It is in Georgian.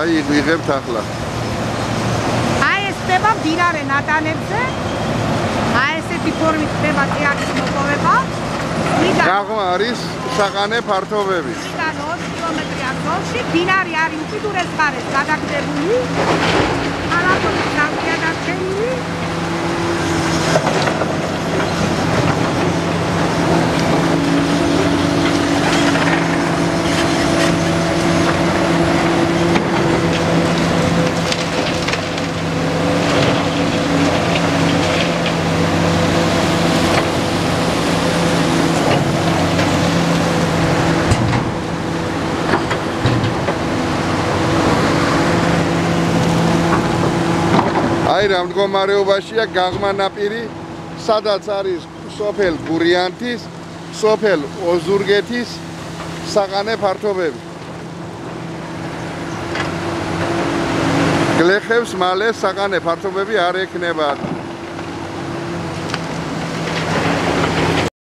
აი ვიღებთ ახლა. აი ეს ხდება მდინარე ნატანებზე. აი ესეთი ფორმით ხდება თეატრის მოპოვება. გაღმა არის საყანე ფართობები. იდან 2 კილომეტრი ახლოში მდინარე არის უკიდურეს მხარეს გადაგდებული. ალაგონის ნავია დარჩენილი. აი რა მდგომარეობაშია გაღმა ნაპირი, სადაც არის სოფელ გურიანთის, სოფელ ოზურგეთის საყანე ფართობები. გლეხებს მალე საყანე ფართობები არ ექნებათ.